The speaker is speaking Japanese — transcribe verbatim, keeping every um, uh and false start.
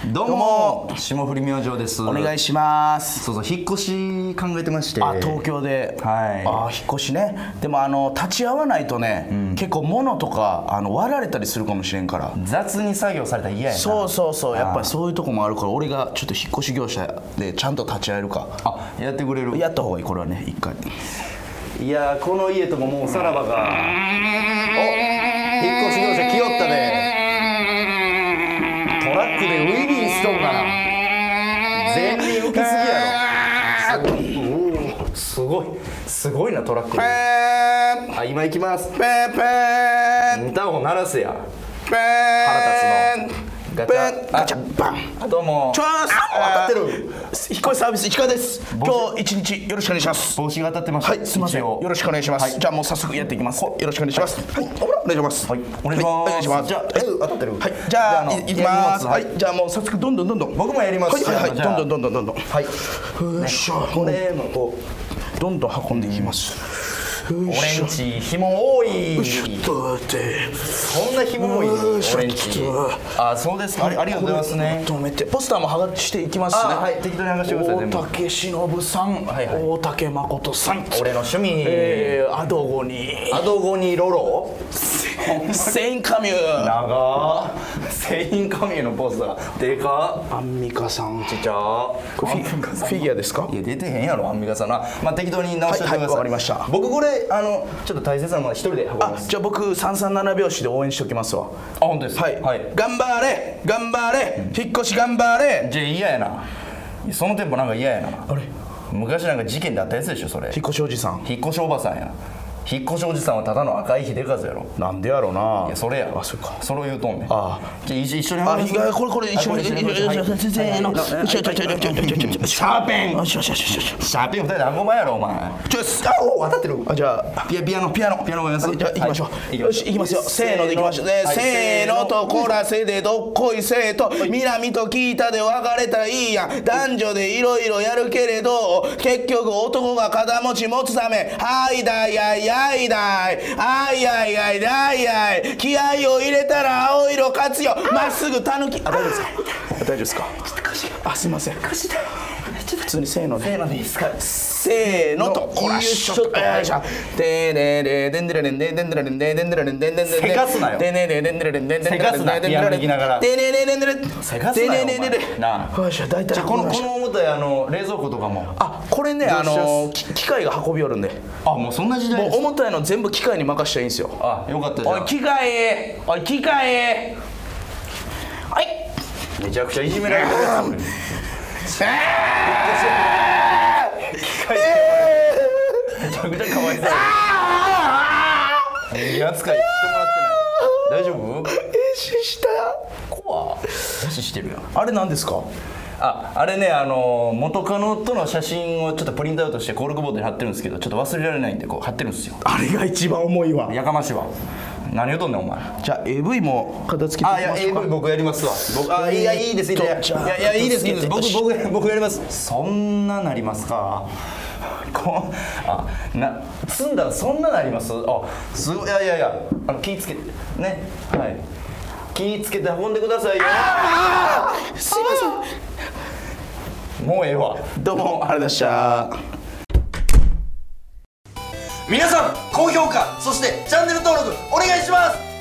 どうも霜降り明星です。 お願いします。 そうそう、引っ越し考えてまして。 あ、東京で。 はい。 あ、引っ越しね。でもあの立ち会わないとね、うん、結構物とかあの割られたりするかもしれんから。 雑に作業されたら嫌やな。 そうそうそう、やっぱりそういうとこもあるから、俺がちょっと引っ越し業者でちゃんと立ち会えるか。 あ、やってくれる。 やった方がいい、これはね、一回。 いやー、この家とももうさらばが。お、引っ越し業者来よったで。トラックでウィリーしとんかな。前輪浮きすぎやろ。すごいすごいな、トラックで。あ、今行きます。ペーペーンタオ鳴らせや。腹立つのガチャガチャバン。どうも。 ちょーす。当たってる。引っ越しサービス石川です。今日一日よろしくお願いします。 帽子が当たってます。 はい、すみません。よろしくお願いします。じゃあもう早速やっていきます。よろしくお願いします。はい、お願いします。 はい、お願いします。お願いします。じゃあ当たってる。 はい、じゃあいきます。はい、じゃあもう早速どんどんどんどん。 僕もやります。 はいはい、どんどんどんどんどんどん。 はい。よっしゃ。これもこうどんどん運んでいきます。 オレンジ紐多い。 ちょっと待って。 そんな紐多い。オレンジ。あ、そうですか。ありがとうございますね。 止めてポスターも剥がしていきますね。 はい、適当に剥がしてください。 大竹しのぶさん、大竹誠さん。 俺の趣味。 ええ、アドゴニ。 アドゴニロロ。 セインカミュー。 長。セインカミューのポスター。でか。 アンミカさん。 ちっちゃ。 フィギュアですか。 いや、出てへんやろ、アンミカさんな。まあ、適当に直してください。 はい、わかりました。 僕これ。あのちょっと大切なもの一人で運びます。 あ、じゃあ僕三三七拍子で応援しておきますわ。 あ、本当です。 はい、はい、頑張れ頑張れ、引っ越し頑張れ。 じゃあ嫌やな。そのテンポなんか嫌やな。 あれ、 昔なんか事件であったやつでしょ、それ。 引っ越しおじさん。 引っ越しおばさんや。引っ越しおじさんはただの赤い秀和やろ。 なんでやろうな。 いや、それや。 あ、そうか。 それを言うとんねん。 ああ、 じゃあ一緒にあ、いや、これこれ一緒に。せーの。シャーペン。シャーペン二人で運ばんやろ、お前。 ちょっと、あ、お、当たってる。あ、じゃあピアピアノピアノピアノごめんなさい。 じゃあ行きましょう。よし、行きますよ。せーので行きましょう。せーのとこらせでどっこいせと南と北で別れたらいいやん。男女でいろいろやるけれど結局男が肩持ち持つため、はいだいやいやいだい。あいやいやいだいやい、気合を入れたら青色勝つよ。まっすぐたぬき。あ、大丈夫ですか。大丈夫ですか。あ、すいません。普通にせーので。 せーのでいいですか。 せーのとこらしょっと。よいしょ。でねででんでられんででんでられんででんでられんででんでられんで。 せかすなよ。 でねででんでられんででんでられんででんでられんででねででんでられん。 せかすなよ。なあ。 よいしょ、大体。 このこの重たいあの冷蔵庫とかも。 あ、これね、あの機械が運び寄るんで。 あ、もうそんな時代。 もう重たいの全部機械に任しちゃいいんですよ。 あ、よかったじゃん。 おい機械、おい機械。はい。 めちゃくちゃいじめられてるやつ。機械めちゃくちゃかわいそう。人間扱いしてもらってない。大丈夫？ 変身した。 怖。無視してるやん。 あれなんですか？ あ、あれね、あの元カノとの写真をちょっとプリントアウトしてコルクボードに貼ってるんですけど、ちょっと忘れられないんでこう貼ってるんですよ。 あれが一番重いわ。 やかましいわ。何言うとんねんお前。 じゃあ エーブイ も片付けていきましょうか。 あ、いや エーブイ 僕やりますわ。僕、あ、いやいいですいいですいやいやいいですいいです僕僕僕やります。そんななりますか。こう、あ、な積んだらそんななります。あ、すごい。いやいやいや、あの気ぃつけてね。はい。気ぃつけて運んでくださいよ。 すいません。もうええわ。 どうもありがとうございました。 皆さん高評価そしてチャンネル登録お願いします。